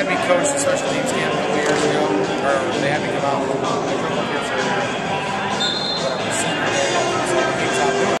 had me coach the special teams camp a couple years ago, or they had me come out. I drove up here for